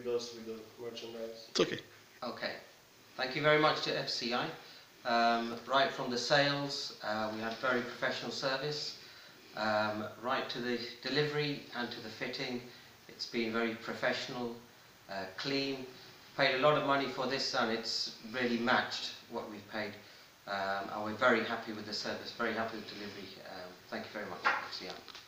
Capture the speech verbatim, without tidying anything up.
does with the merchandise. It's okay. Okay. Thank you very much to F C I. Um, right from the sales, uh, we had very professional service. Um, right to the delivery and to the fitting, it's been very professional, uh, clean. Paid a lot of money for this and it's really matched what we've paid. Um, and we're very happy with the service, very happy with delivery. Um, thank you very much, F C I.